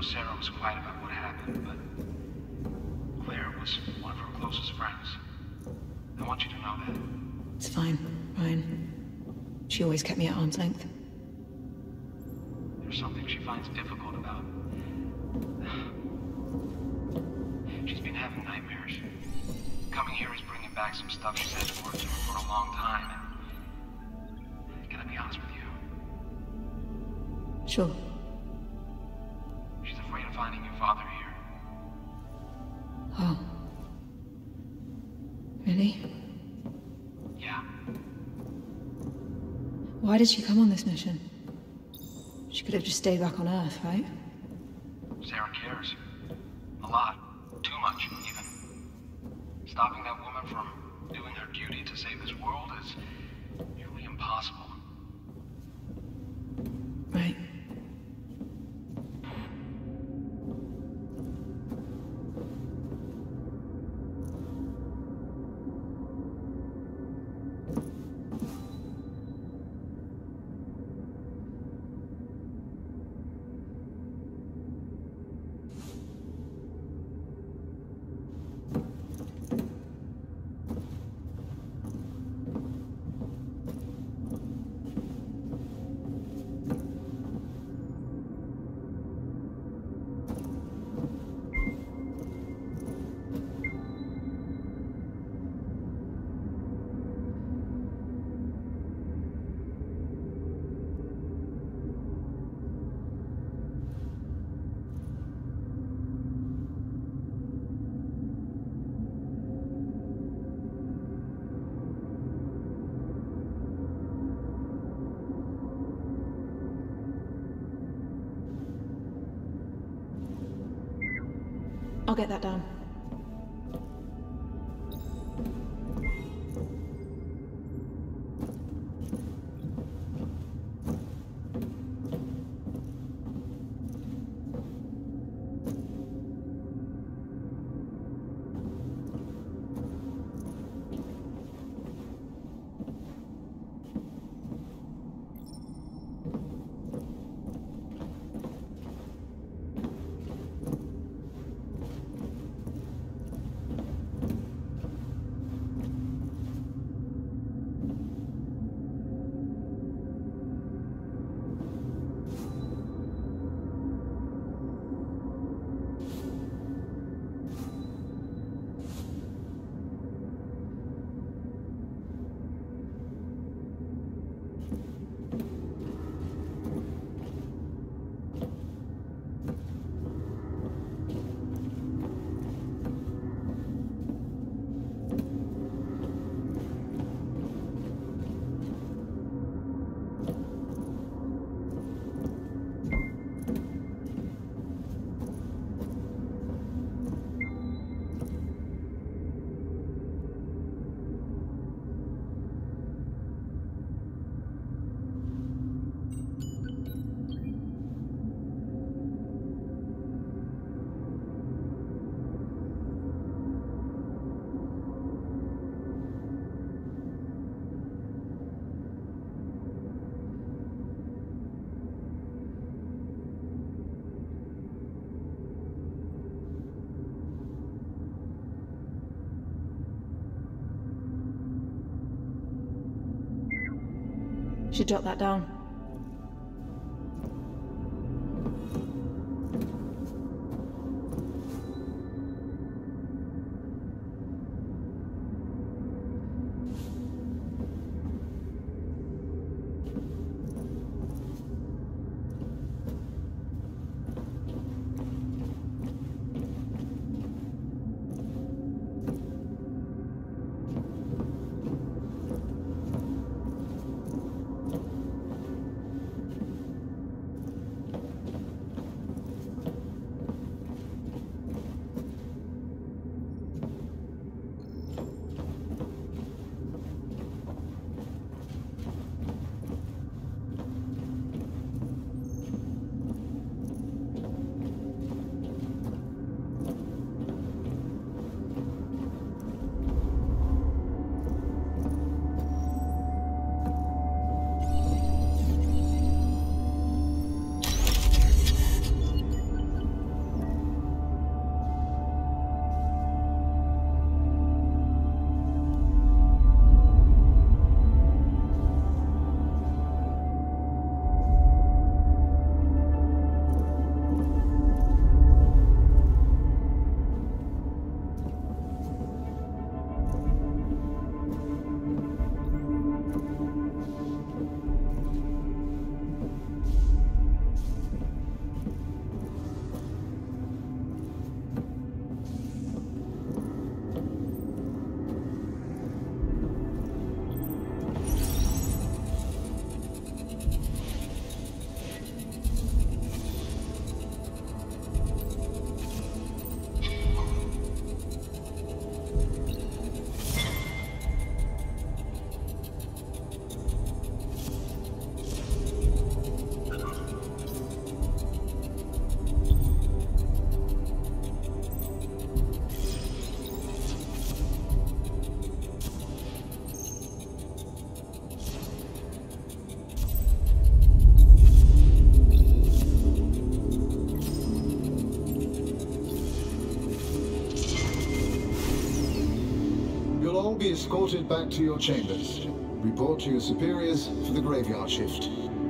Sarah was quiet about what happened, but Claire was one of her closest friends. I want you to know that. It's fine, Ryan. She always kept me at arm's length. There's something she finds difficult about. She's been having nightmares. Coming here is bringing back some stuff she's had to work through for a long time, and I gotta be honest with you. Sure. She's afraid of finding your father here. Oh. Really? Yeah. Why did she come on this mission? She could have just stayed back on Earth, right? Sarah cares. A lot. Too much, even. Stopping that woman from doing her duty to save this world is nearly impossible. Right. I'll get that down. Should jot that down. escorted back to your chambers. Report to your superiors for the graveyard shift.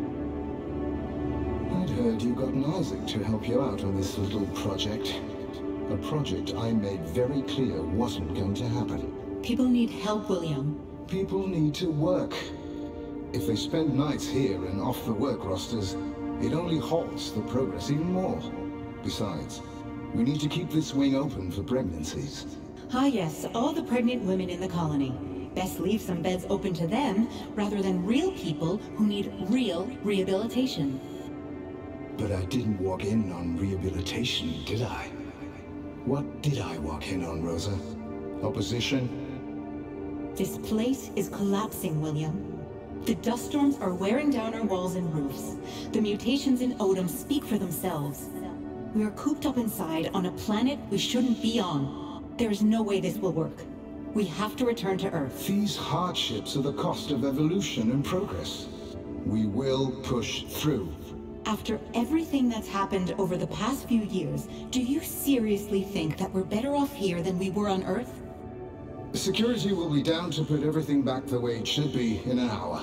I'd heard you got an Isaac to help you out on this little project. A project I made very clear wasn't going to happen. People need help, William. People need to work. If they spend nights here and off the work rosters, it only halts the progress even more. Besides, we need to keep this wing open for pregnancies. Ah yes, all the pregnant women in the colony. Best leave some beds open to them, rather than real people who need real rehabilitation. But I didn't walk in on rehabilitation, did I? What did I walk in on, Rosa? Opposition? This place is collapsing, William. The dust storms are wearing down our walls and roofs. The mutations in Odom speak for themselves. We are cooped up inside on a planet we shouldn't be on. There is no way this will work. We have to return to Earth. These hardships are the cost of evolution and progress. We will push through. After everything that's happened over the past few years, do you seriously think that we're better off here than we were on Earth? Security will be down to put everything back the way it should be in an hour.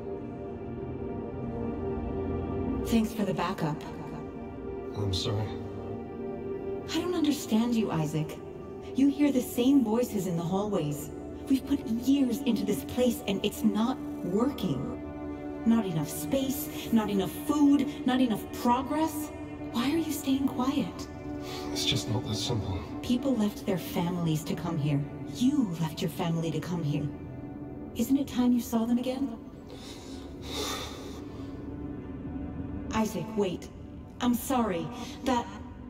Thanks for the backup. I'm sorry. I don't understand you, Isaac. You hear the same voices in the hallways. We've put years into this place and it's not working. Not enough space, not enough food, not enough progress. Why are you staying quiet? It's just not that simple. People left their families to come here. You left your family to come here. Isn't it time you saw them again? Isaac, wait. I'm sorry. That...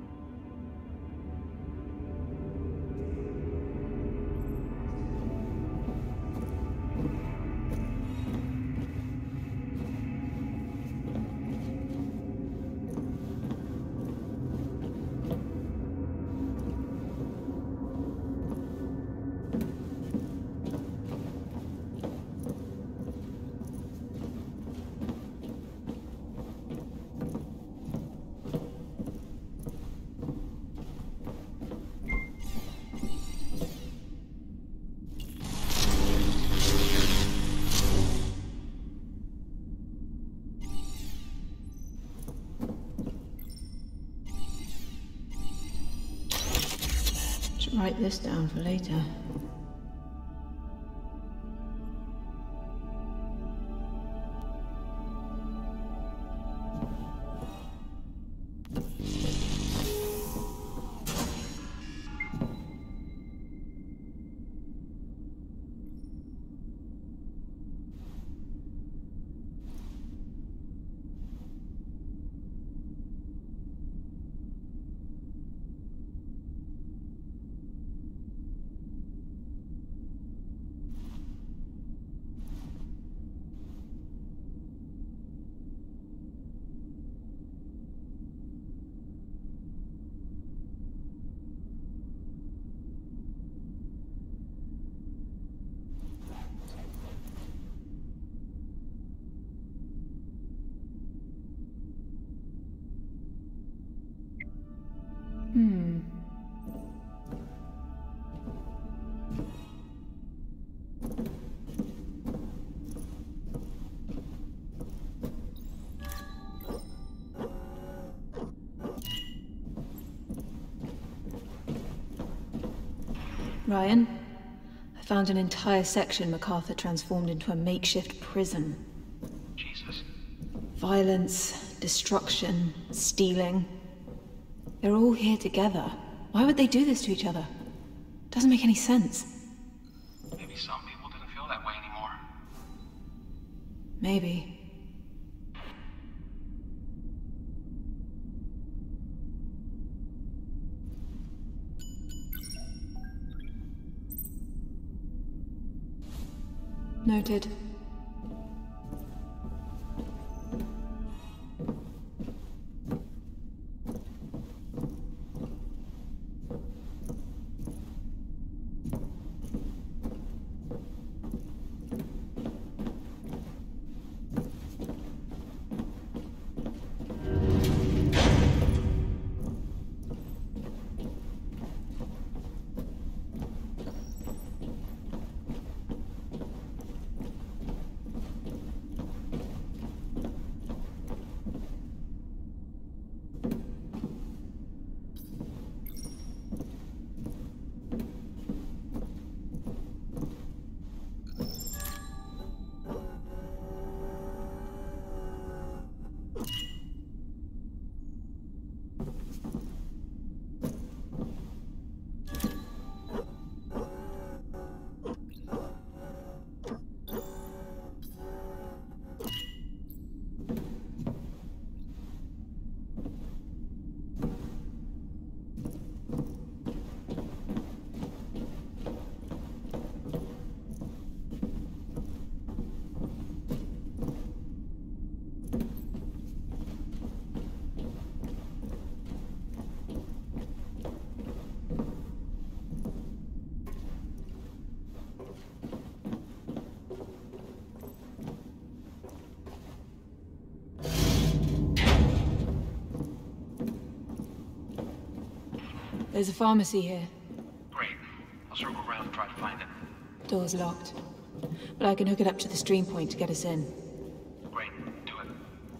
Write this down for later. Ryan, I found an entire section MacArthur transformed into a makeshift prison. Jesus. Violence, destruction, stealing. They're all here together. Why would they do this to each other? Doesn't make any sense. Maybe some people didn't feel that way anymore. Maybe. Noted. There's a pharmacy here. Great. I'll circle around and try to find it. Door's locked. But I can hook it up to the stream point to get us in. Great. Do it.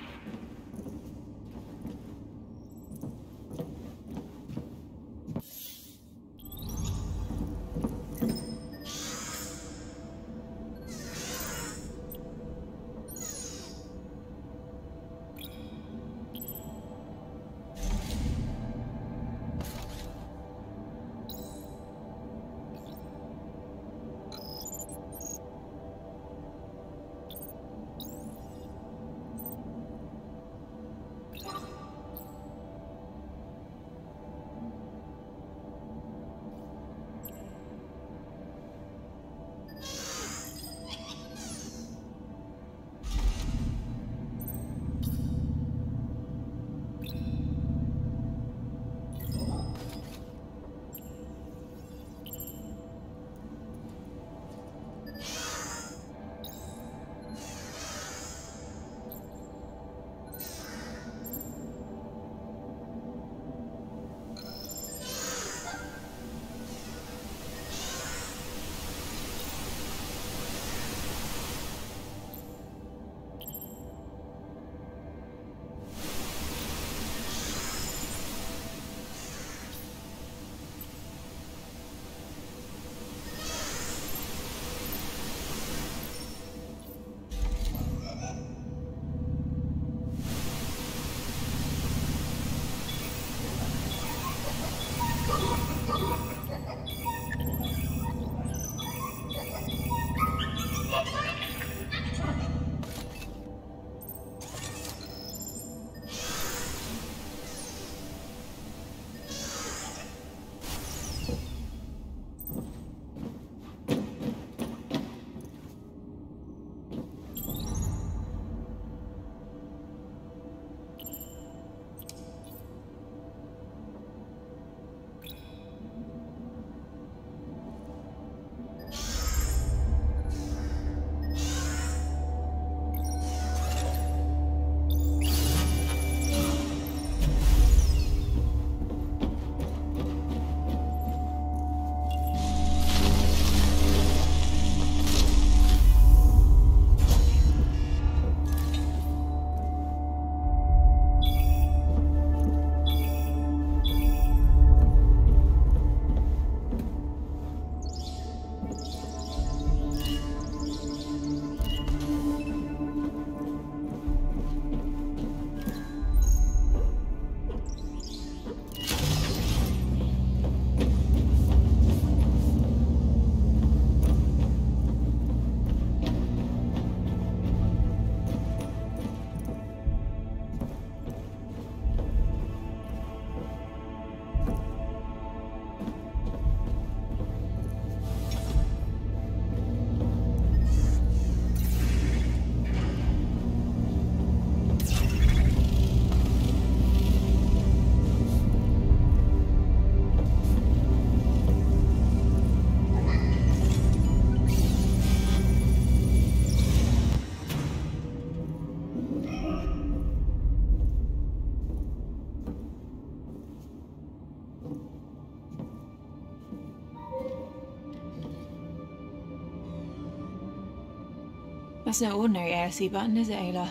That's no ordinary ASC button, is it, Ayla?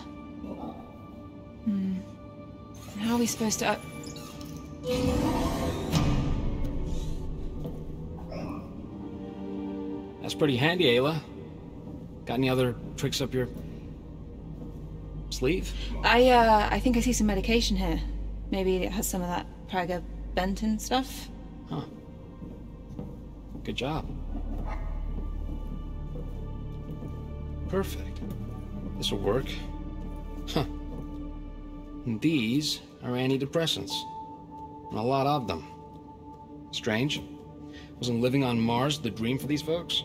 How are we supposed to... That's pretty handy, Ayla. Got any other tricks up your sleeve? I think I see some medication here. Maybe it has some of that Praga-Benton stuff? Huh. Good job. Perfect. This'll work. Huh. And these are antidepressants. And a lot of them. Strange. Wasn't living on Mars the dream for these folks?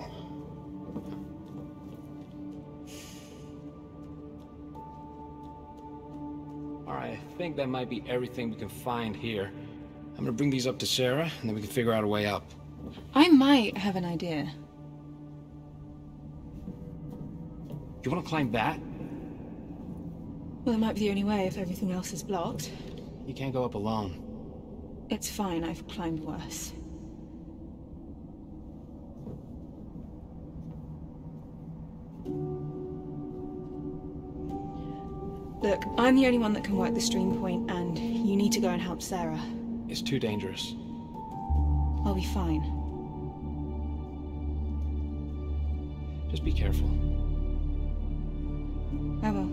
Alright, I think that might be everything we can find here. I'm gonna bring these up to Sarah, and then we can figure out a way up. I might have an idea. You wanna climb that? Well, it might be the only way if everything else is blocked. You can't go up alone. It's fine, I've climbed worse. Look, I'm the only one that can work the stream point, and you need to go and help Sarah. It's too dangerous. I'll be fine. Just be careful. I will.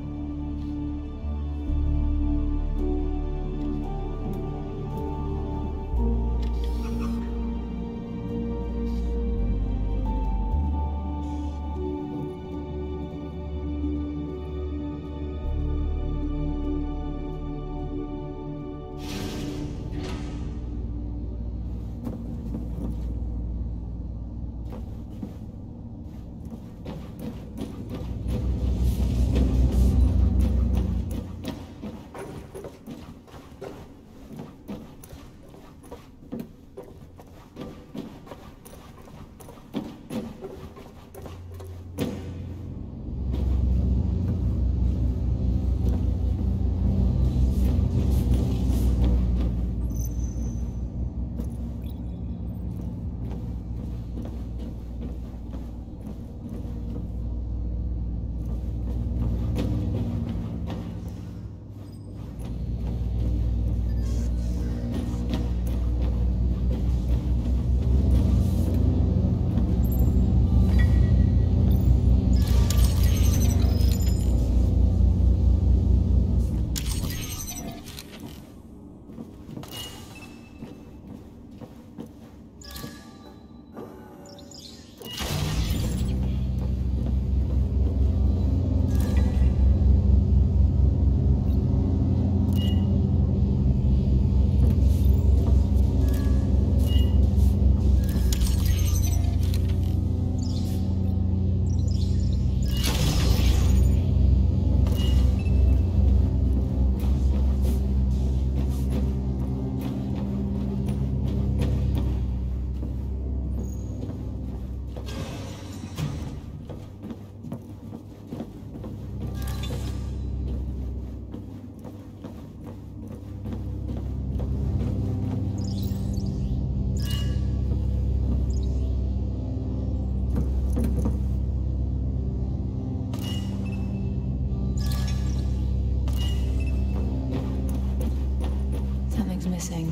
Missing.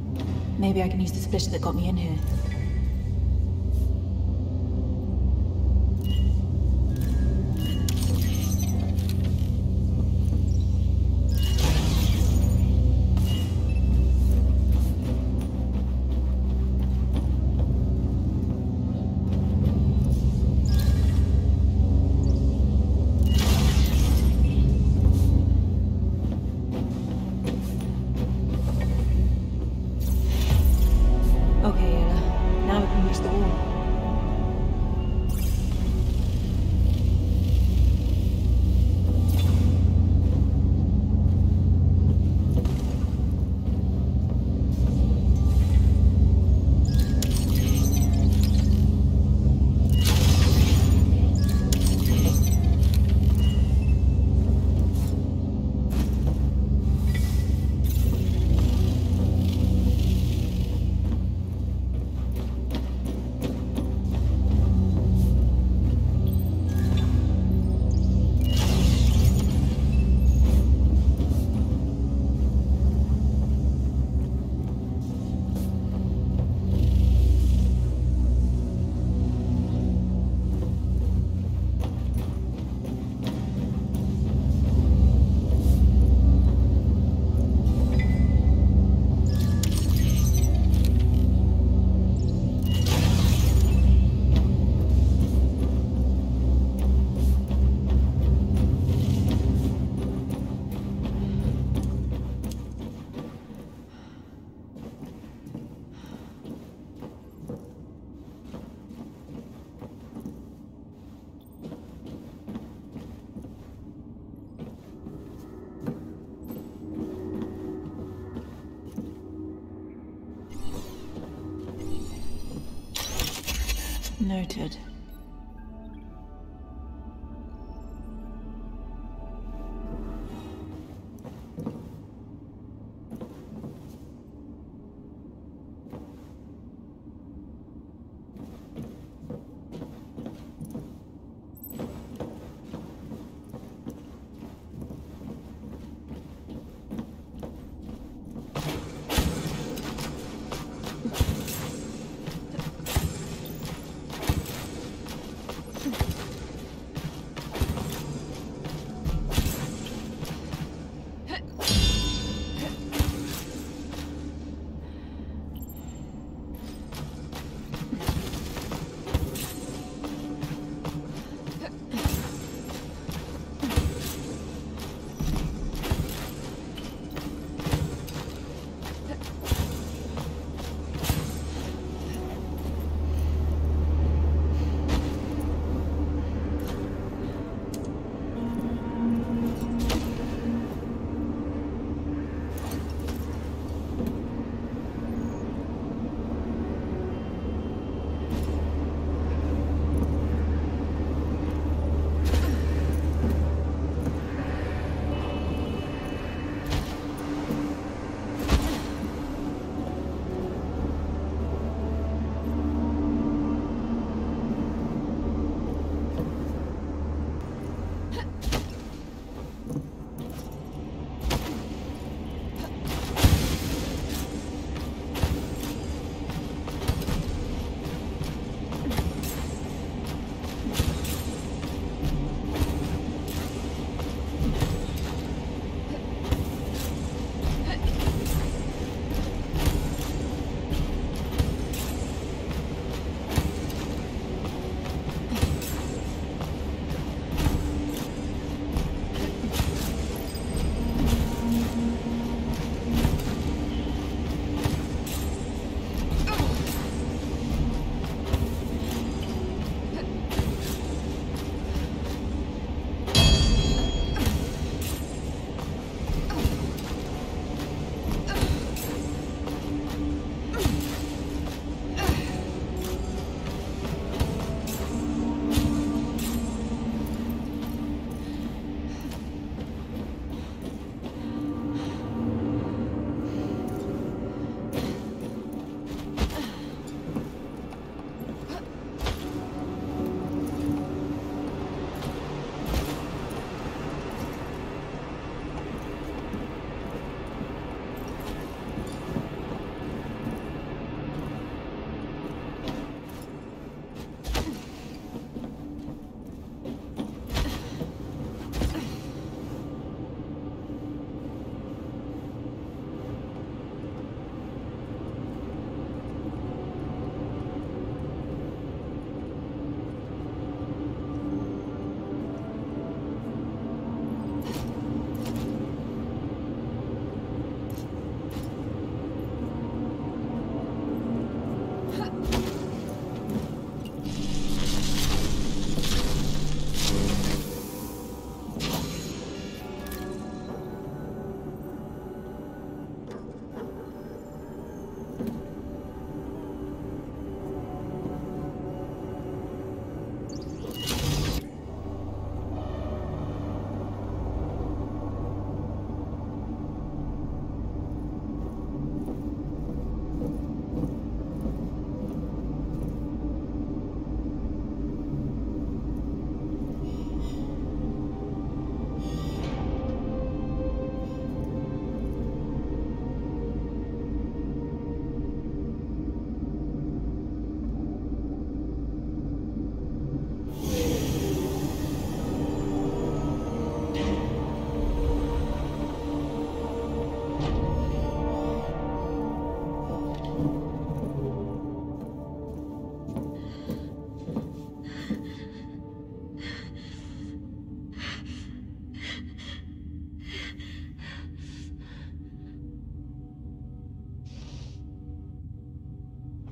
Maybe I can use the splitter that got me in here. Noted.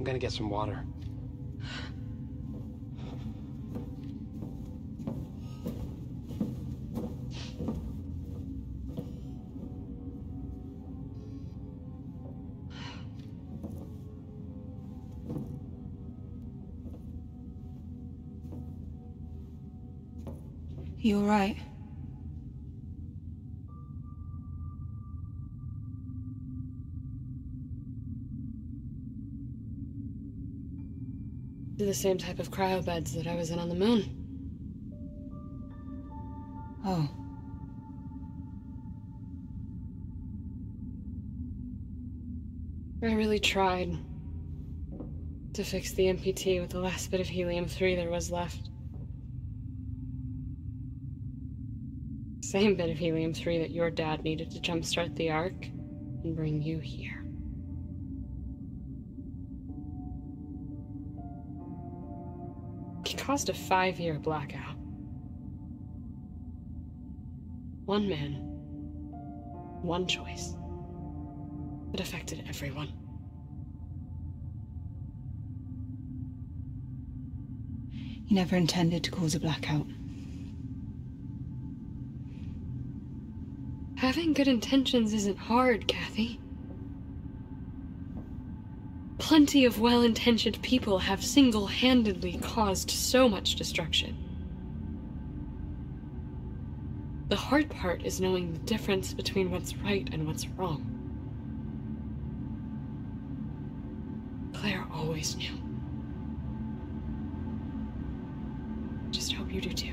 gonna get some water. You all right? They're the same type of cryobeds that I was in on the moon. Oh. I really tried to fix the MPT with the last bit of helium-3 there was left. Same bit of helium-3 that your dad needed to jumpstart the Ark and bring you here. It caused a 5-year blackout. One man, one choice. It affected everyone. You never intended to cause a blackout. Having good intentions isn't hard, Kathy. Plenty of well-intentioned people have single-handedly caused so much destruction. The hard part is knowing the difference between what's right and what's wrong. Claire always knew. Just hope you do too.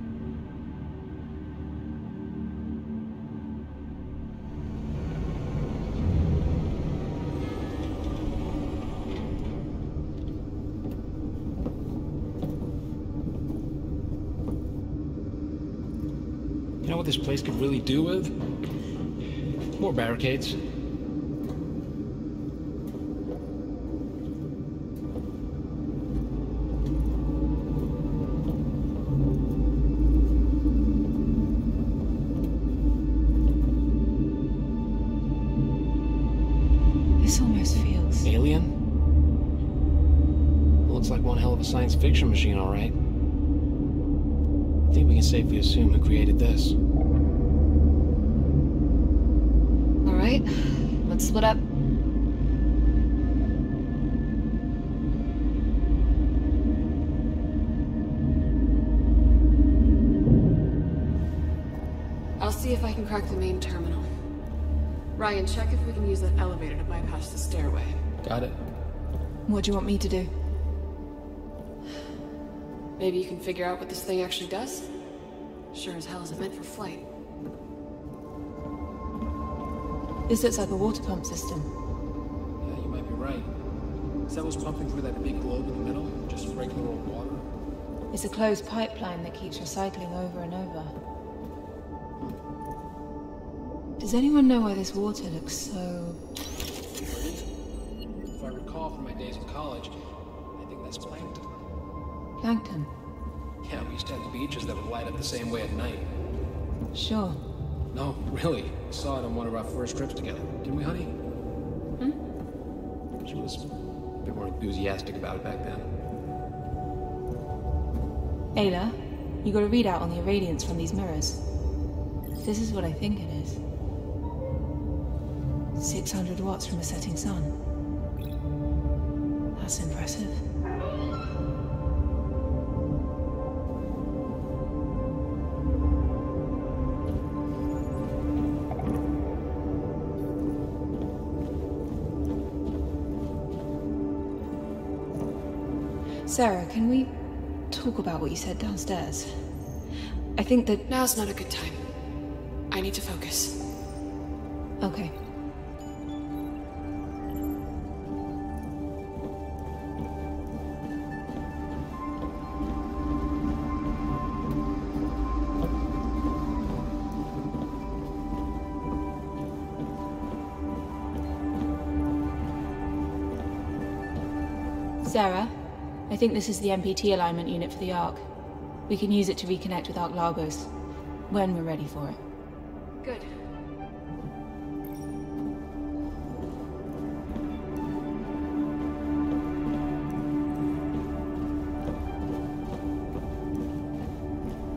You know what this place could really do with? More barricades. This almost feels... Alien? Looks like one hell of a science fiction machine, all right. I think we can safely assume who created this. All right, let's split up. I'll see if I can crack the main terminal. Ryan, check if we can use that elevator to bypass the stairway. Got it. What do you want me to do? Maybe you can figure out what this thing actually does? Sure as hell isn't meant for flight. This looks like a water pump system. Yeah, you might be right. Is that what's pumping through that big globe in the middle? Just regular old water? It's a closed pipeline that keeps recycling over and over. Does anyone know why this water looks so... If I recall from my days in college, I think that's plankton. Plankton? Yeah, we used to have beaches that would light up the same way at night. Sure. No, really. We saw it on one of our first trips together. Didn't we, honey? She was a bit more enthusiastic about it back then. Ayla, you got a readout on the irradiance from these mirrors. This is what I think it is. 600 watts from a setting sun. That's impressive. Sarah, can we talk about what you said downstairs? I think that... Now's not a good time. I need to focus. Okay. Sarah, I think this is the MPT alignment unit for the Ark. We can use it to reconnect with Ark Lagos when we're ready for it. Good.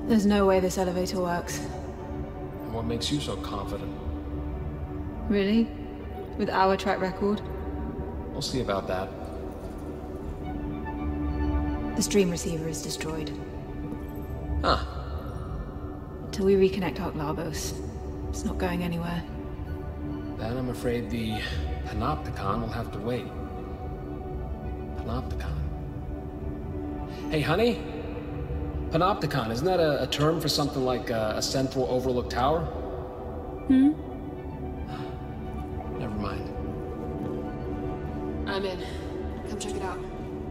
There's no way this elevator works. And what makes you so confident? Really? With our track record? We'll see about that. The stream receiver is destroyed. Huh. Till we reconnect Ark Lagos, it's not going anywhere. Then I'm afraid the Panopticon will have to wait. Panopticon. Hey, honey? Panopticon, isn't that a term for something like a central overlook tower? Hmm? Never mind. I'm in. Come check it out.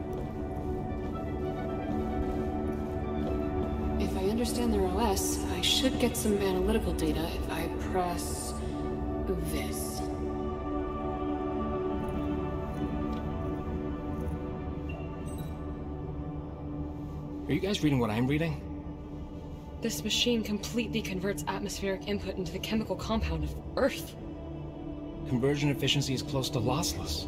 If I understand their OS, I should get some analytical data if I press this. Are you guys reading what I'm reading? This machine completely converts atmospheric input into the chemical compound of Earth. Conversion efficiency is close to lossless.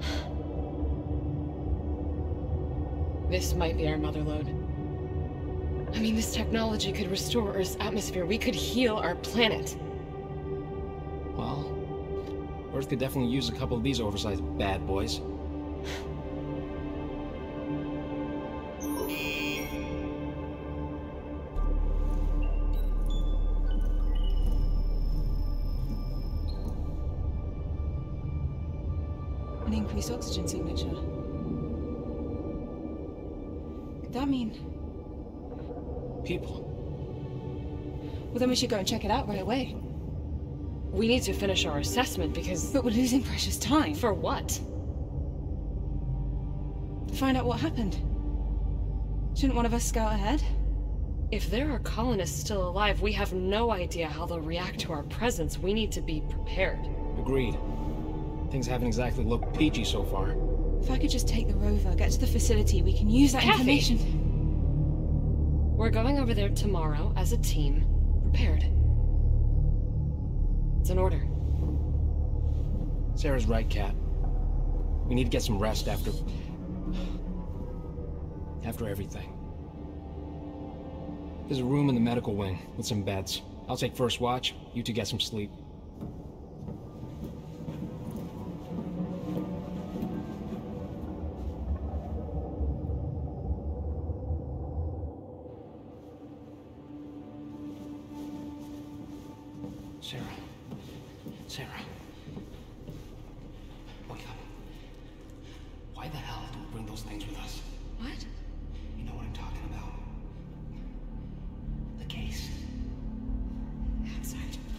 This might be our motherlode. I mean, this technology could restore Earth's atmosphere. We could heal our planet. Well, Earth could definitely use a couple of these oversized bad boys. An increased oxygen signature. Could that mean... People. Well, then we should go and check it out right away. We need to finish our assessment because... But we're losing precious time. For what? To find out what happened. Shouldn't one of us scout ahead? If there are colonists still alive, we have no idea how they'll react to our presence. We need to be prepared. Agreed. Things haven't exactly looked peachy so far. If I could just take the rover, get to the facility, we can use that Kathy! information. We're going over there tomorrow as a team, prepared. It's an order. Sarah's right, Kat. We need to get some rest after everything. There's a room in the medical wing with some beds. I'll take first watch. You two get some sleep. Sarah. Wake up. Why the hell do we bring those things with us? What? You know what I'm talking about. The case. Outside.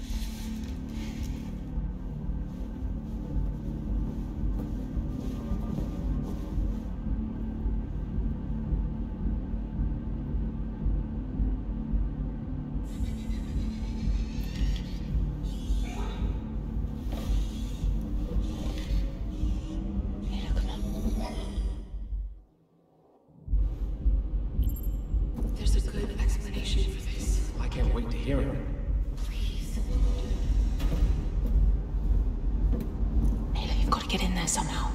There's a good explanation for this. I can't wait to hear it. Please. Mila, you've got to get in there somehow.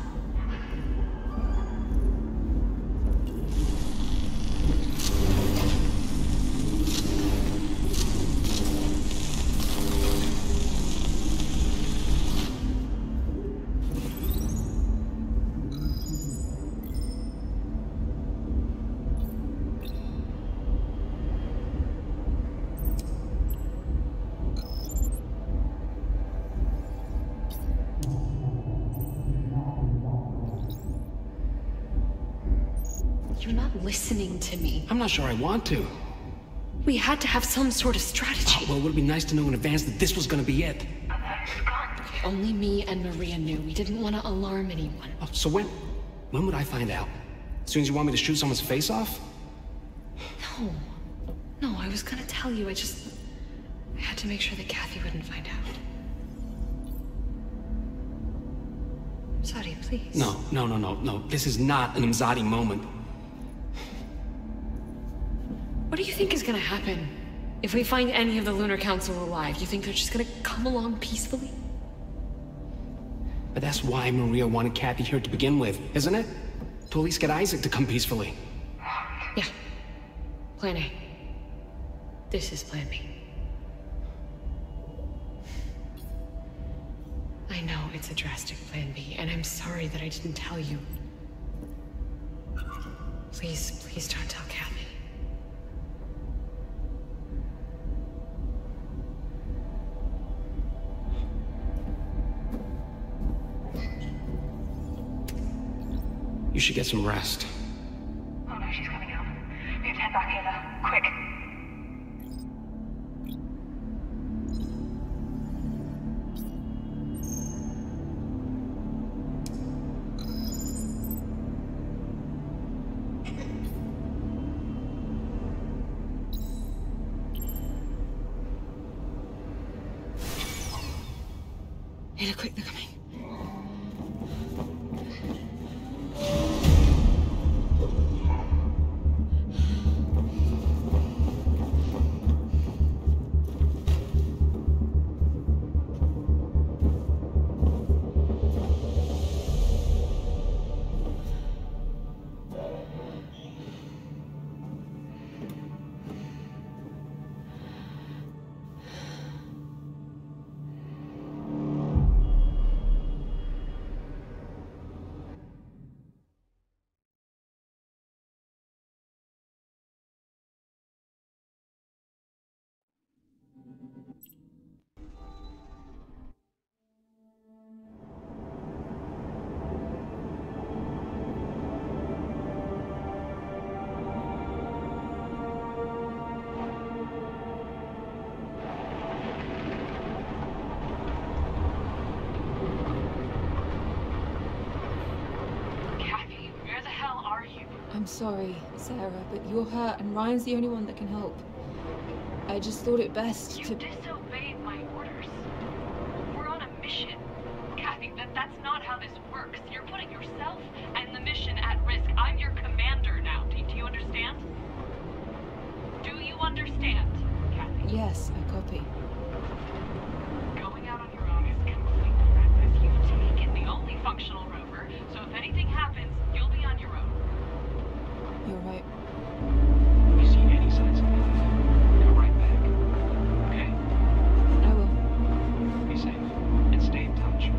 You're not listening to me. I'm not sure I want to. We had to have some sort of strategy. Well, it would be nice to know in advance that this was gonna be it. Only me and Maria knew. We didn't want to alarm anyone. Oh, so when would I find out? As soon as you want me to shoot someone's face off? No, I was gonna tell you. I had to make sure that Kathy wouldn't find out. Sorry, please. No. This is not an Imzadi moment. What do you think is gonna happen if we find any of the Lunar Council alive? You think they're just gonna come along peacefully? But that's why Maria wanted Kathy here to begin with, isn't it? To at least get Isaac to come peacefully. Yeah. Plan A. This is Plan B. I know it's a drastic Plan B, and I'm sorry that I didn't tell you. Please, please don't tell Kathy. You should get some rest. Oh no, she's coming out. We have to head back, Ava. Quick. Ayla, quick, they're coming. I'm sorry, Sarah, but you're hurt and Ryan's the only one that can help. I just thought it best to... You disobeyed my orders. We're on a mission. Kathy, that's not how this works. You're putting yourself and the mission at risk. I'm your commander now. Do you understand? Do you understand, Kathy? Yes, I copy. Going out on your own is completely reckless. You've taken the only functional rover, so if anything happens, you'll be on your own. You're right. If you see any signs of anything, come right back. Okay? I will. Be safe and stay in touch.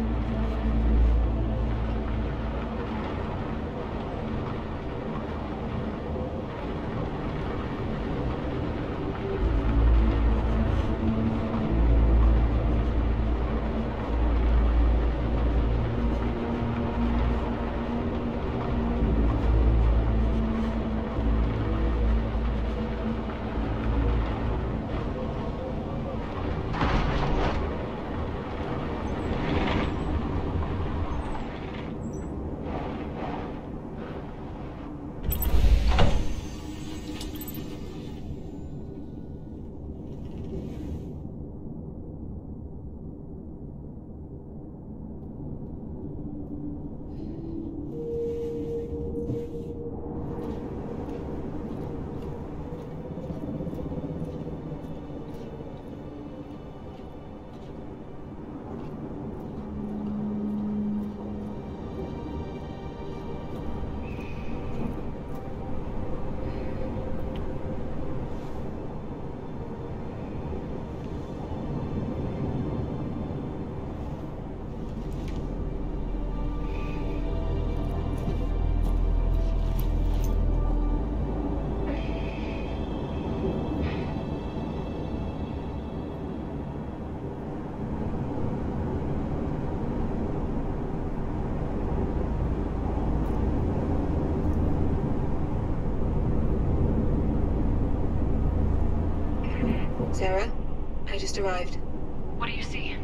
Sarah, I just arrived. What do you see?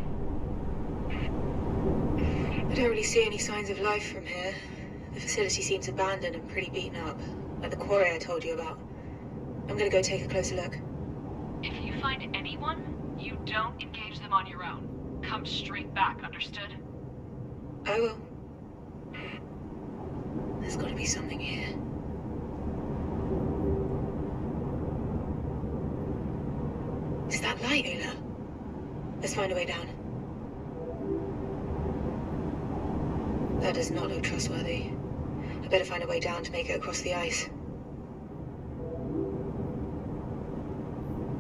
I don't really see any signs of life from here. The facility seems abandoned and pretty beaten up, like the quarry I told you about. I'm gonna go take a closer look. If you find anyone, you don't engage them on your own. Come straight back, understood? I will. There's gotta be something here. Is that light, Ayla? Let's find a way down. That does not look trustworthy. I better find a way down to make it across the ice.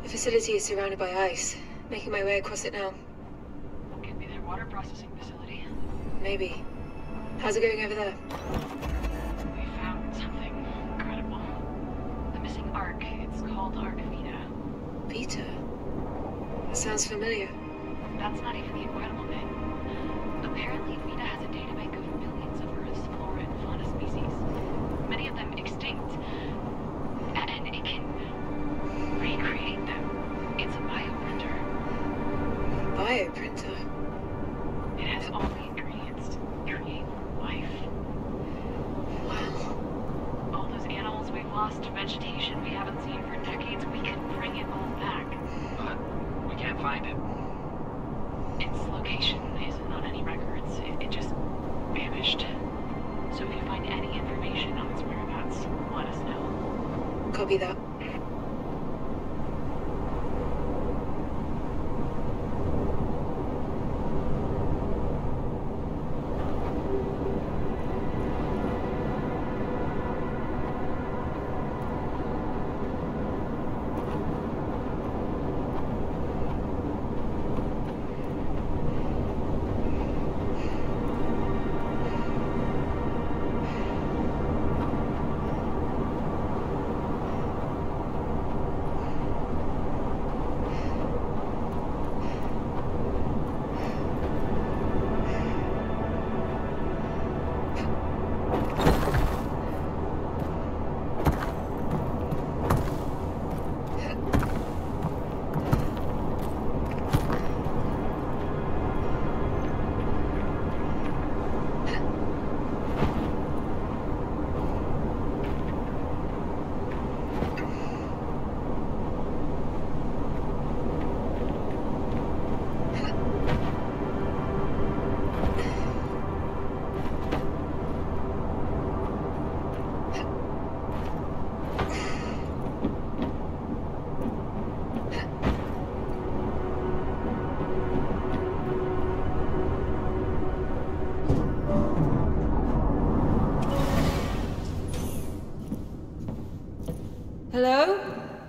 The facility is surrounded by ice. Making my way across it now. Could be their water processing facility. Maybe. How's it going over there? We found something incredible. The missing Ark. It's called Ark Vita. Vita? That sounds familiar. That's not even the incredible bit. Apparently, Vita has a databank of millions of Earth's flora and fauna species. Many of them extinct. And it can recreate them. It's a bioprinter. Bioprinter? It has all the ingredients to create life. Wow. All those animals we've lost to vegetation we haven't seen for decades, we could bring it all back. But we can't find it. Its location isn't on any records. It just vanished. So if you find any information on its whereabouts, let us know. Copy that. Hello?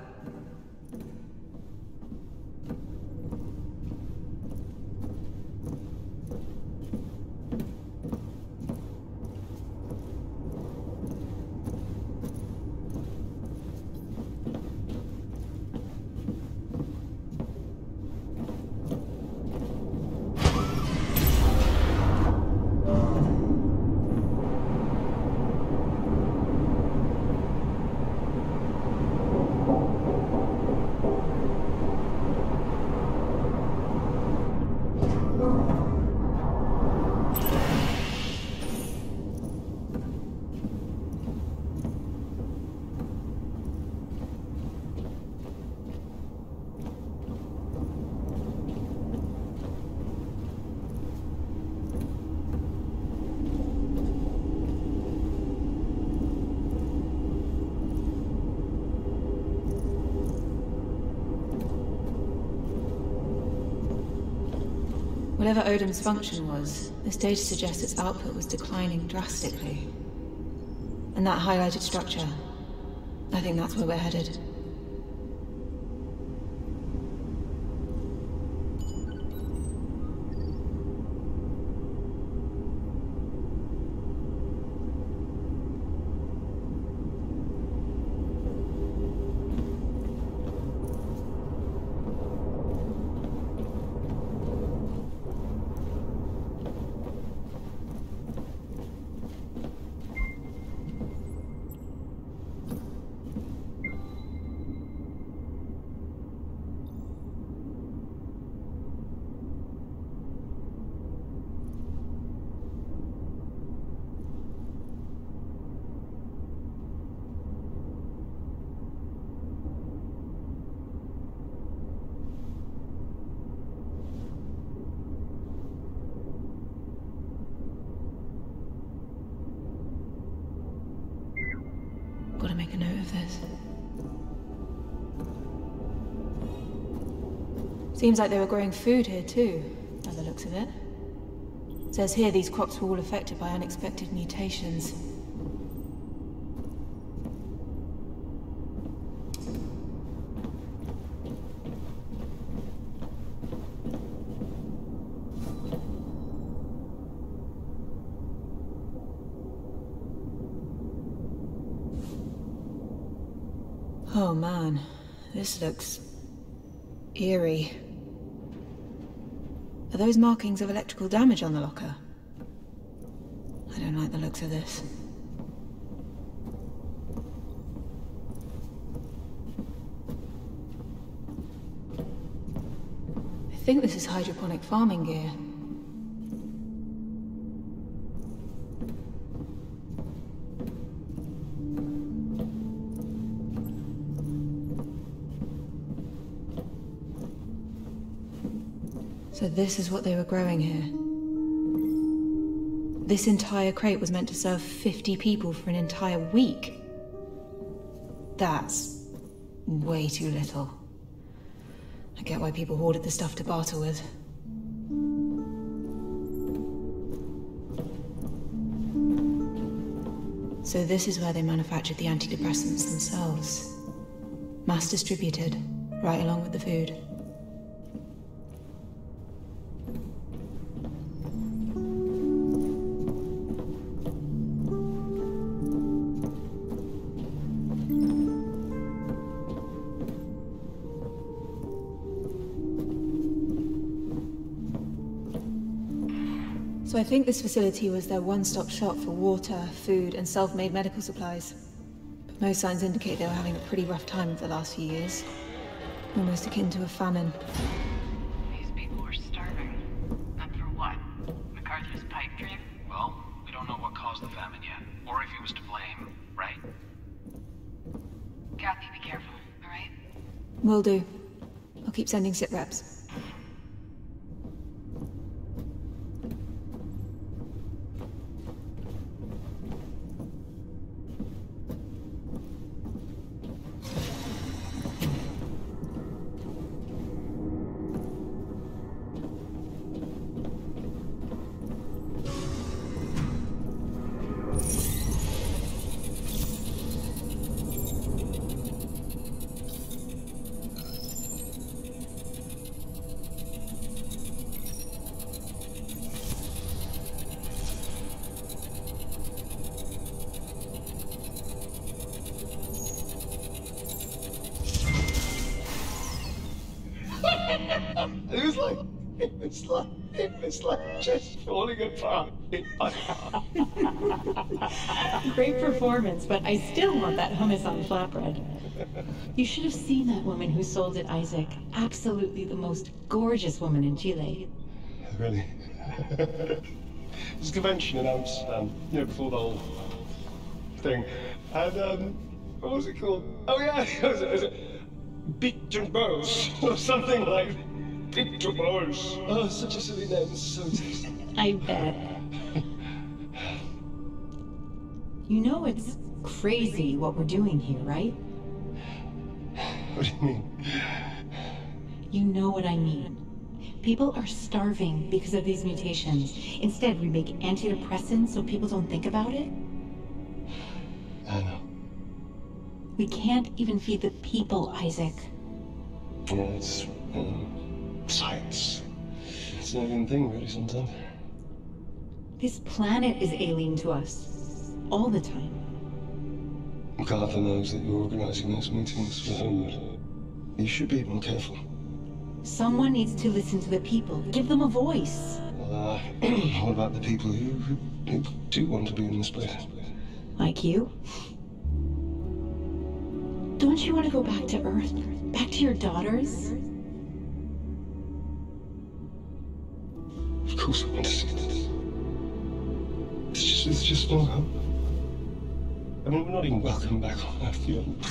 Whatever Odom's function was, this data suggests its output was declining drastically. And that highlighted structure, I think that's where we're headed. Gotta make a note of this. Seems like they were growing food here too, by the looks of it. It says here these crops were all affected by unexpected mutations. Oh man, this looks eerie. Are those markings of electrical damage on the locker? I don't like the looks of this. I think this is hydroponic farming gear. So this is what they were growing here. This entire crate was meant to serve 50 people for an entire week. That's way too little. I get why people hoarded the stuff to barter with. So this is where they manufactured the antidepressants themselves. Mass distributed, right along with the food. So I think this facility was their one-stop shop for water, food, and self-made medical supplies. But most signs indicate they were having a pretty rough time of the last few years. Almost akin to a famine. These people were starving. And for what? MacArthur's pipe dream? Well, we don't know what caused the famine yet, or if he was to blame, right? Kathy, be careful, alright? Will do. I'll keep sending sit reps. It's like just falling apart. Great performance, but I still want that hummus on flatbread. You should have seen that woman who sold it, Isaac. Absolutely the most gorgeous woman in Chile. Really? There's a convention in Amsterdam, before the whole thing. And, what was it called? Oh yeah, was it Beat and Bows, or something like Beat and Bows. Oh, such a silly name, so tasty. I bet. You know it's crazy what we're doing here, right? What do you mean? You know what I mean. People are starving because of these mutations. Instead, we make antidepressants so people don't think about it. I know. We can't even feed the people, Isaac. Yeah, it's science. It's not even a thing, really, sometimes. This planet is alien to us. All the time. MacArthur knows that you're organizing those meetings for him, but you should be more careful. Someone needs to listen to the people. Give them a voice. Well, what about the people who do want to be in this place? Like you? Don't you want to go back to Earth? Back to your daughters? Of course I want to see this. It's just not hope. I mean, we're not even welcome back on Earth.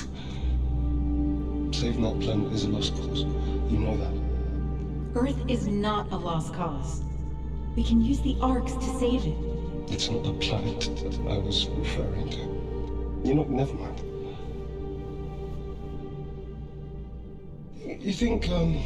Saving that planet is a lost cause. You know that. Earth is not a lost cause. We can use the arcs to save it. It's not the planet that I was referring to. Never mind. You think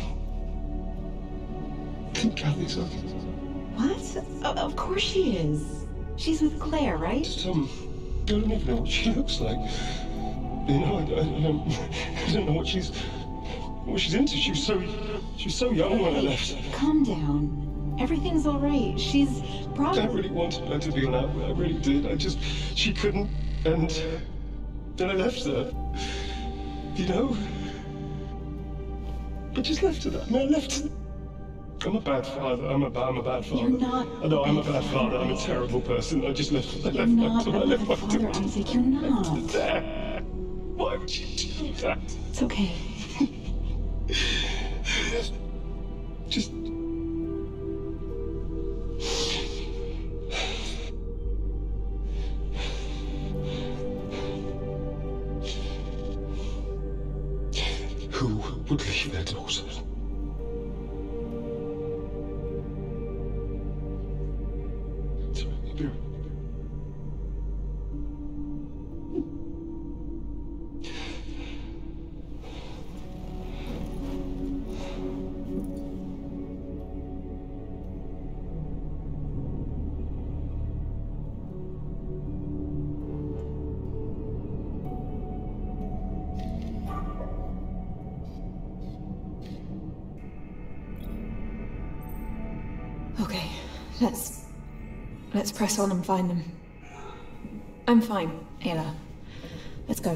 Kathy's okay? What? Of course she is. She's with Claire, right? Just, I don't even know what she looks like. I don't know what she's into. She was so young when I left. Calm down. Everything's all right. She's probably... I really wanted her to be an outlet. I really did. She couldn't, and then I left her. you know? But just left to that. I left. I'm a bad father. I'm a bad father. You're not. I know I'm a bad father. I'm a terrible person. I just left. You're not a bad father, Isaac. You're not. There. Why would you do that? It's okay. Just. Who would leave their daughter? Okay, let's press on and find them. I'm fine, Ayla. Let's go.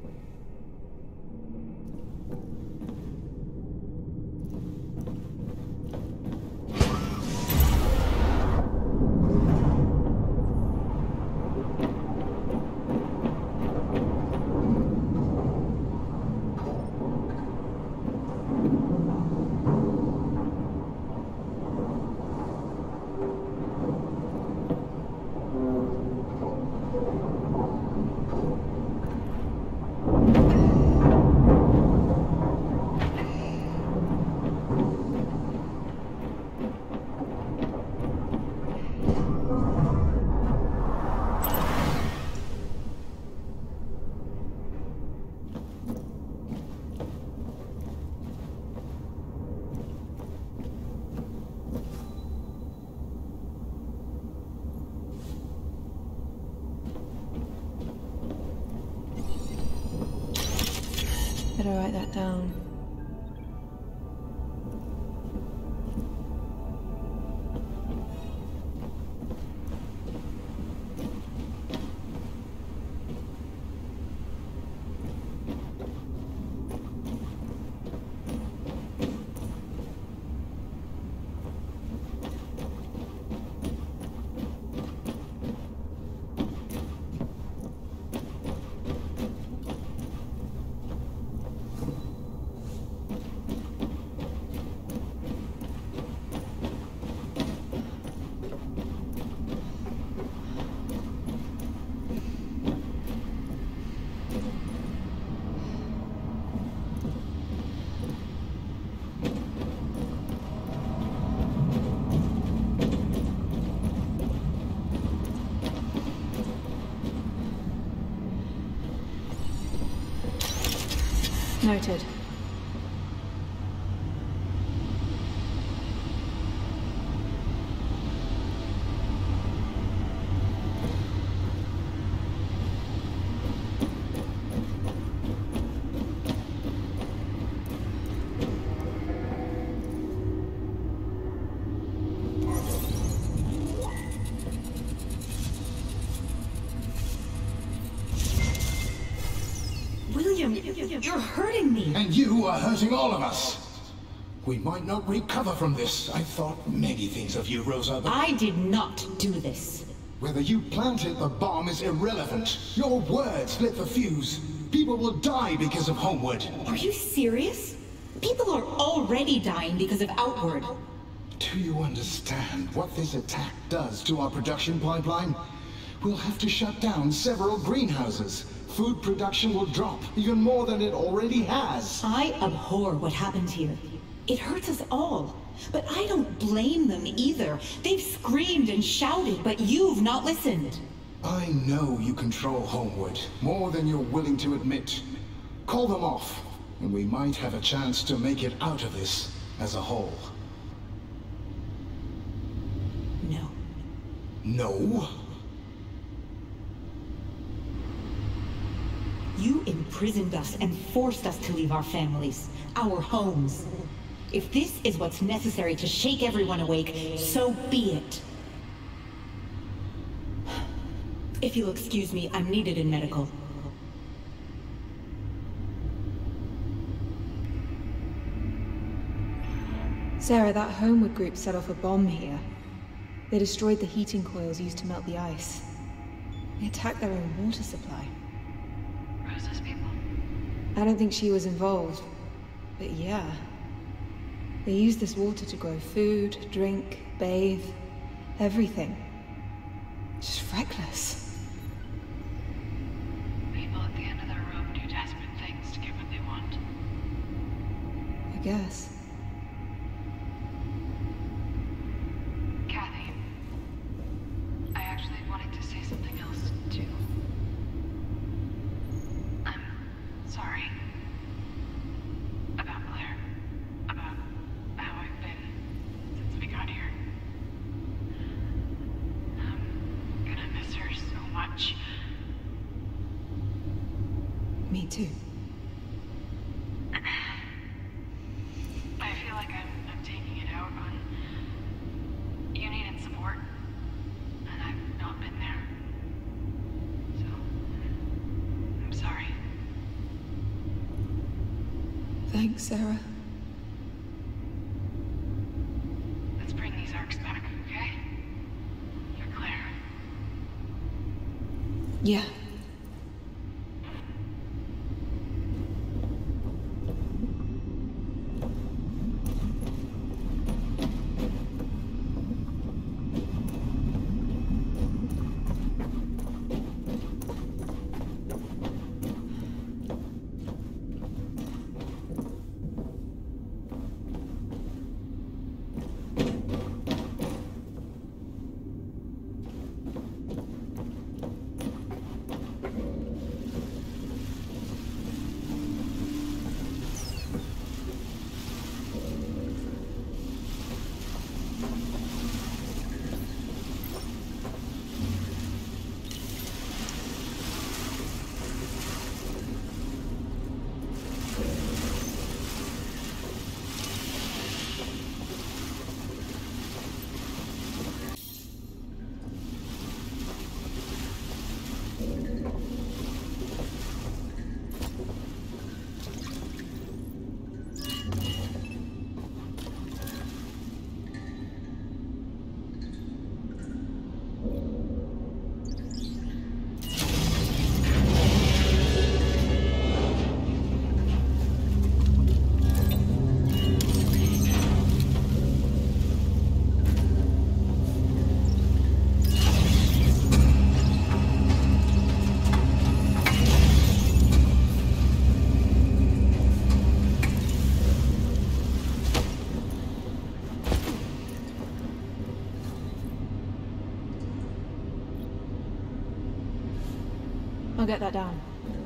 Better write that down. Noted. William, you're hurting me. And you are hurting all of us. We might not recover from this. I thought many things of you, Rosa, but I did not do this. whether you planted the bomb is irrelevant. Your words lit the fuse. People will die because of Homeward. Are you serious? People are already dying because of Outward. Do you understand what this attack does to our production pipeline? We'll have to shut down several greenhouses. Food production will drop, even more than it already has. I abhor what happened here. It hurts us all. But I don't blame them either. They've screamed and shouted, but you've not listened. I know you control Homeward, more than you're willing to admit. Call them off, and we might have a chance to make it out of this as a whole. No. No? You imprisoned us and forced us to leave our families, our homes. If this is what's necessary to shake everyone awake, so be it. If you'll excuse me, I'm needed in medical. Sarah, that Homewood group set off a bomb here. They destroyed the heating coils used to melt the ice. They attacked their own water supply. Rosa's people? I don't think she was involved, but yeah. They used this water to grow food, drink, bathe, everything. Just reckless. People at the end of the rope do desperate things to get what they want. I guess. Kathy, I actually wanted to say something else, too. I'm sorry. About Claire. About how I've been since we got here. I'm gonna miss her so much. Me too. I feel like I'm taking it out on... You needed support, and I've not been there. So, I'm sorry. Thanks, Sarah. Let's bring these arcs back, okay? For Claire. Yeah. I'll get that down.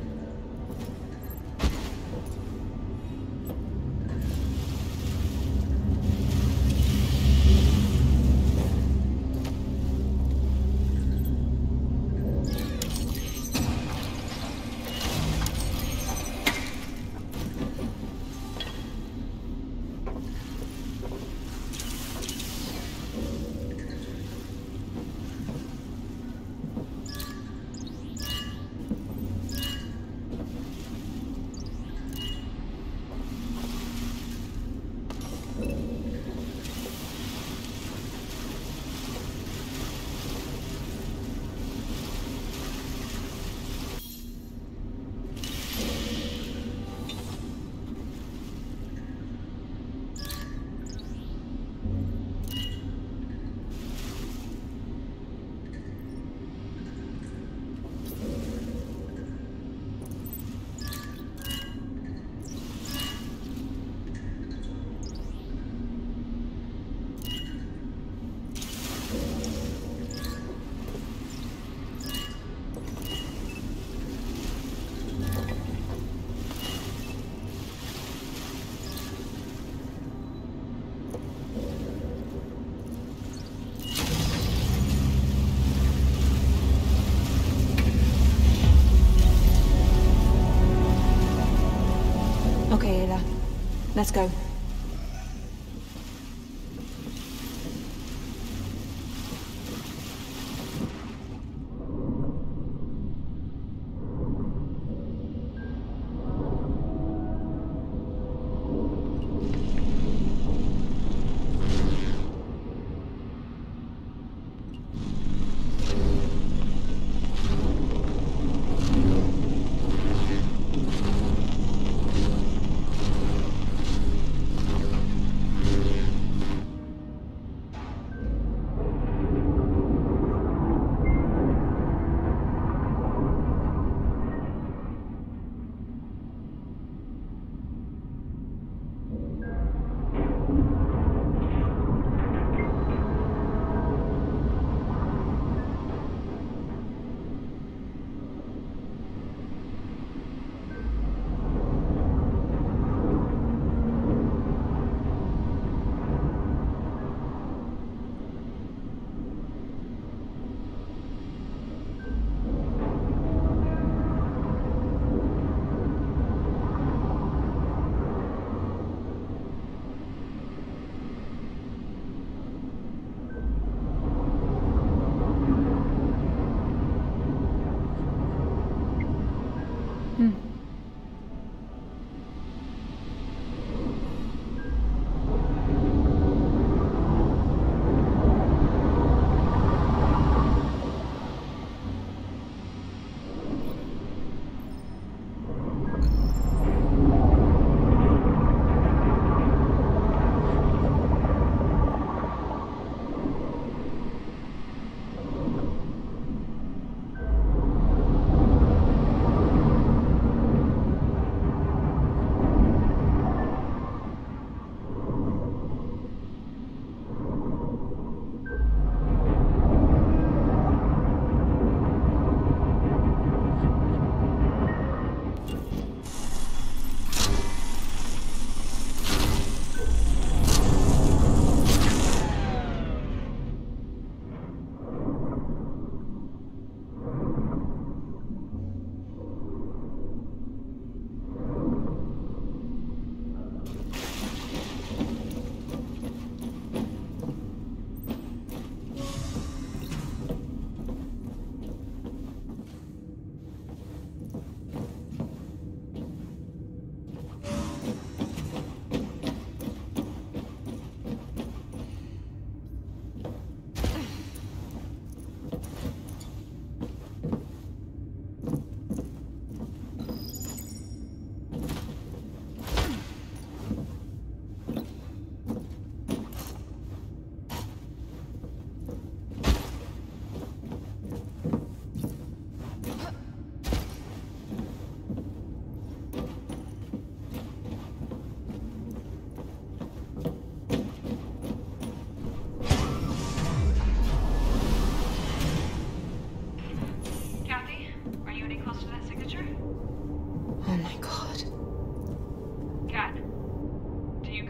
Okay, Ayla. Let's go.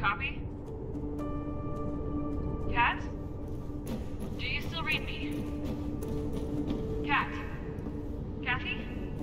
Copy? Cat? Do you still read me? Cat? Kathy?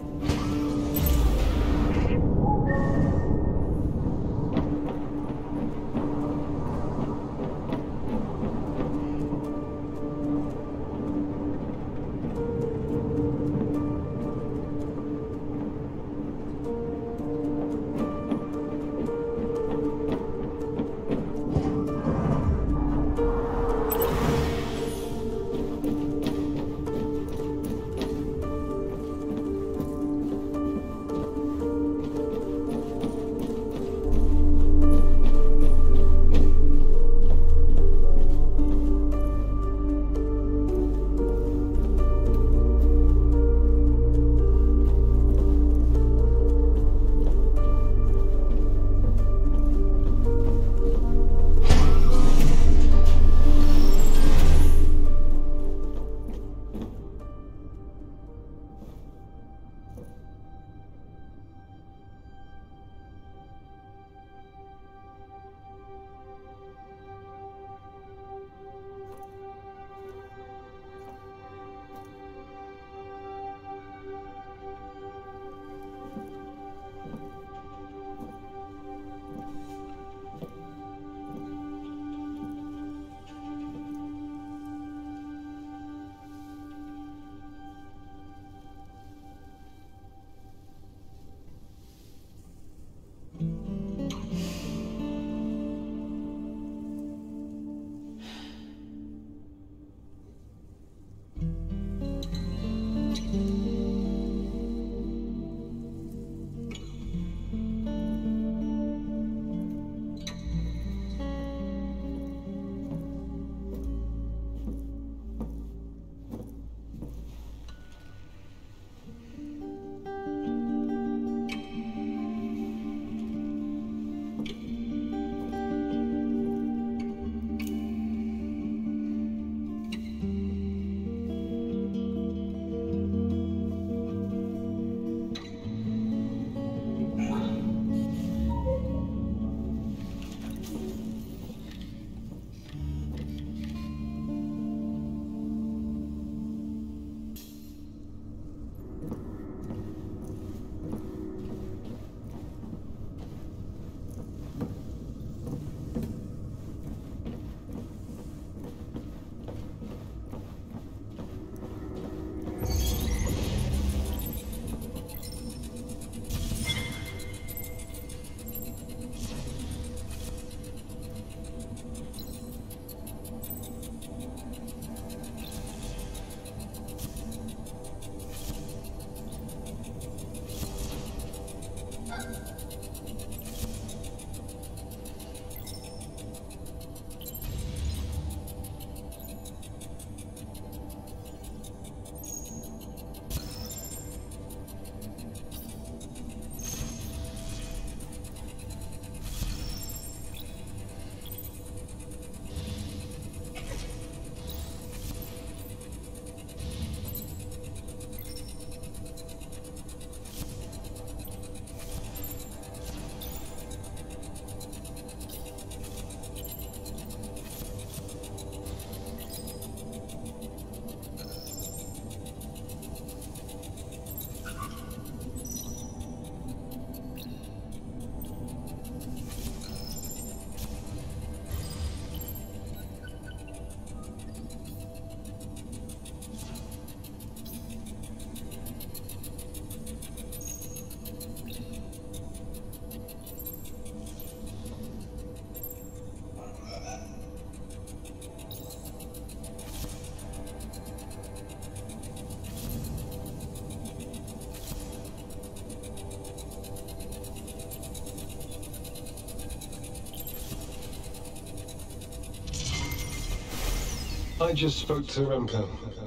I just spoke to Remco.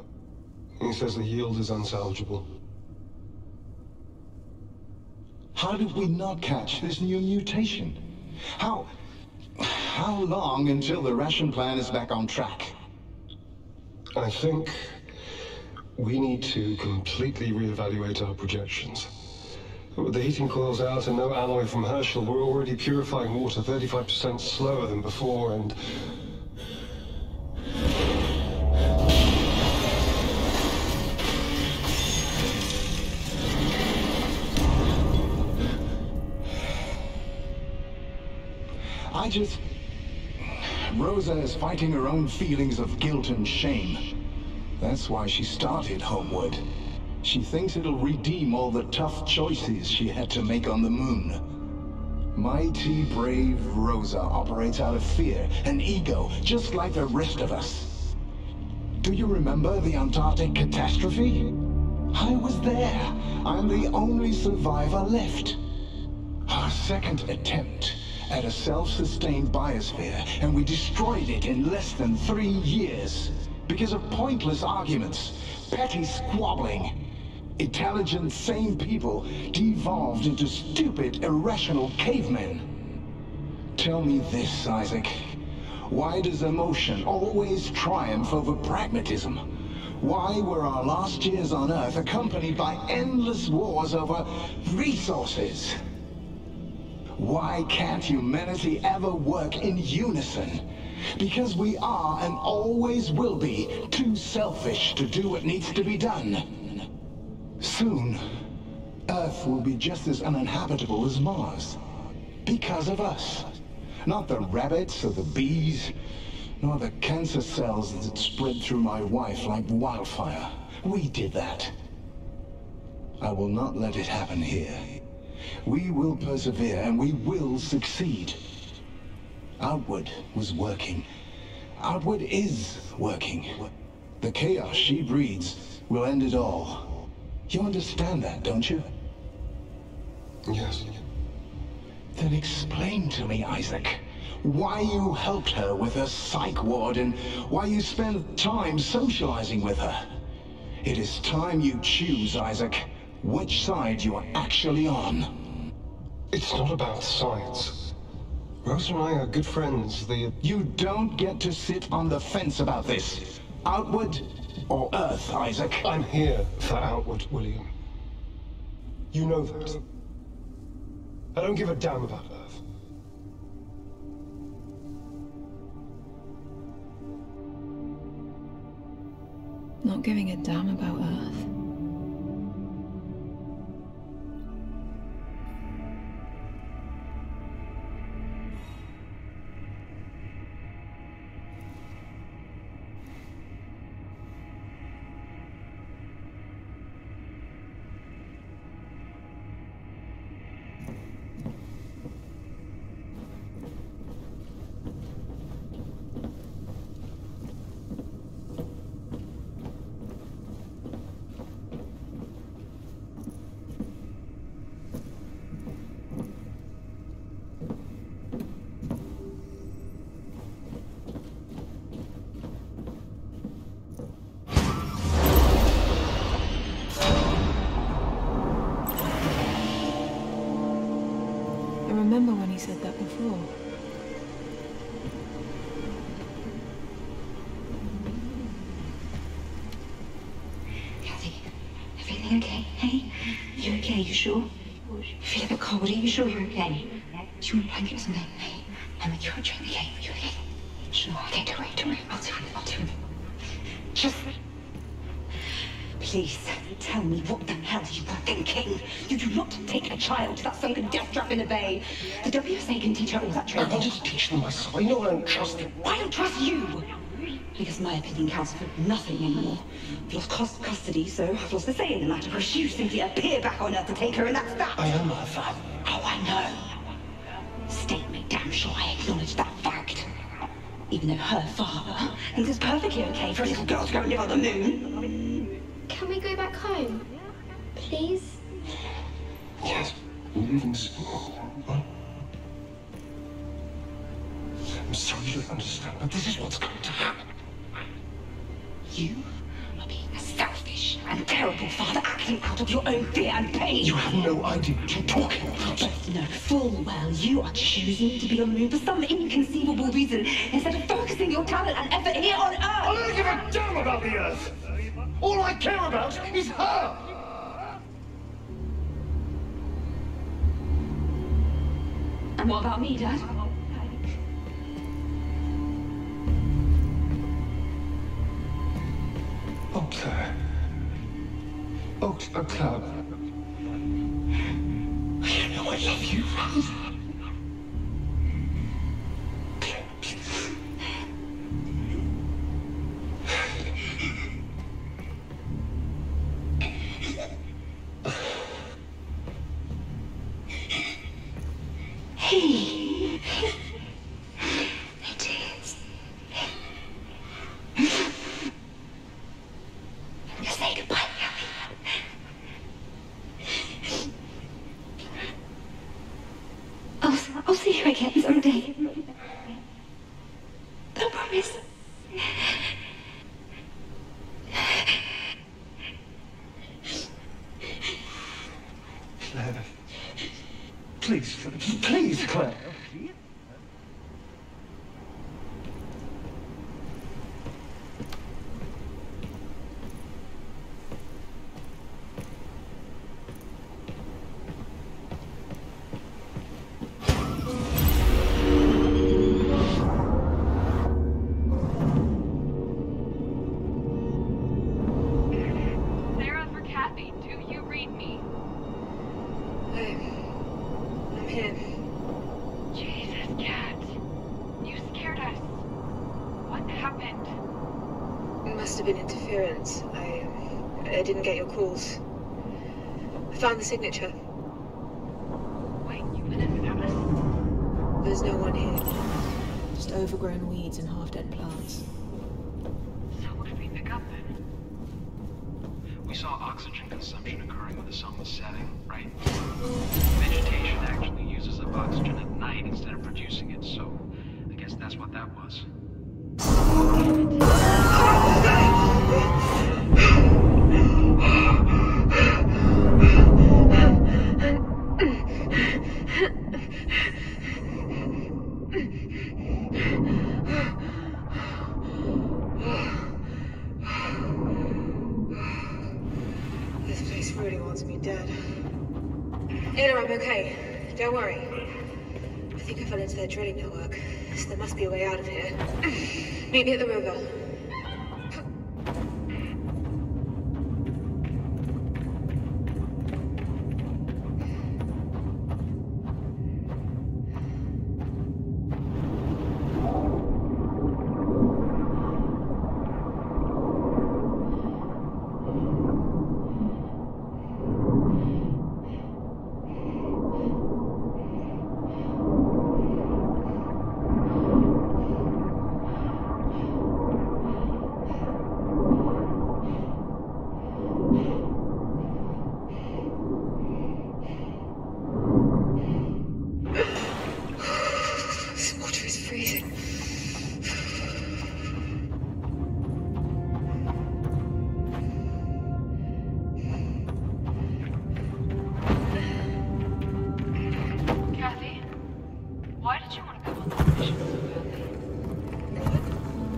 He says the yield is unsalvageable. How did we not catch this new mutation? How long until the ration plan is back on track? I think we need to completely reevaluate our projections. With the heating coils out and no alloy from Herschel, we're already purifying water 35% slower than before, and... Rosa is fighting her own feelings of guilt and shame. That's why she started Homewood. She thinks it'll redeem all the tough choices she had to make on the moon. Mighty, brave Rosa operates out of fear and ego, just like the rest of us. Do you remember the Antarctic catastrophe? I was there. I'm the only survivor left. Our second attempt at a self-sustained biosphere, and we destroyed it in less than 3 years. Because of pointless arguments, petty squabbling. Intelligent, sane people devolved into stupid, irrational cavemen. Tell me this, Isaac. Why does emotion always triumph over pragmatism? Why were our last years on Earth accompanied by endless wars over resources? Why can't humanity ever work in unison? Because we are and always will be too selfish to do what needs to be done. Soon, Earth will be just as uninhabitable as Mars. Because of us. Not the rabbits or the bees, nor the cancer cells that spread through my wife like wildfire. We did that. I will not let it happen here. We will persevere and we will succeed. Outward was working. Outward is working. The chaos she breeds will end it all. You understand that, don't you? Yes. Then explain to me, Isaac, why you helped her with her psych ward and why you spend time socializing with her. It is time you choose, Isaac, which side you are actually on. It's not about sides. Rose and I are good friends. You don't get to sit on the fence about this. Outward or Earth, Isaac? I'm here for Outward, William. You know that. I don't give a damn about Earth. Not giving a damn about Earth. I remember when he said that before. Kathy, everything okay? Hey? You okay? You sure? You feel a bit cold. Are you sure you're okay? Do you want a blanket or something? Hey, I'm with you. I'm trying. Okay, you okay? Sure. Okay, don't worry. I'll do it. Just... Please, tell me what the hell you were thinking. You do not take a child to that sunken death trap in the bay. The WSA can teach her all that I training. wanted to teach them myself. I know I don't trust them. Why don't trust you? Because my opinion counts for nothing anymore. I've lost custody, so I've lost the say in the matter, whereas you simply appear back on Earth to take her, and that's that. I am her father. Oh, I know. State me damn sure I acknowledge that fact. Even though her father thinks it's perfectly okay for a little girl to go and live on the moon. Can we go back home? Please? Yes. What? I'm sorry you don't understand, but this is what's going to happen. You are being a selfish and terrible father, acting out of your own fear and pain. You have no idea what you're talking about. Both know full well you are choosing to be on the moon for some inconceivable reason, instead of focusing your talent and effort here on Earth. I don't give a damn about the Earth. All I care about is her. And what about me, Dad? Oh, Claire. Oh, Claire. You know I love you. Claire, please. Hey. It is. Just say goodbye, Kathy. I'll see you again someday. I promise. Claire. Please, Claire. Sarah, for Kathy, do you read me? I'm here. Jesus, Kat. You scared us. What happened? It must have been interference. I didn't get your calls. I found the signature. Wait, you went in without us? There's no one here. Just overgrown weeds and half-dead plants. So what did we pick up then? We saw oxygen consumption occurring when the sun was setting, right? Vegetation actually uses up oxygen at night instead of producing it, so I guess that's what that was. This place really wants me dead. Ayla, I'm okay. Don't worry. I think I fell into their drilling network, so there must be a way out of here. Meet me at the river.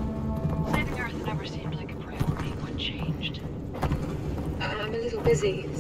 Busy.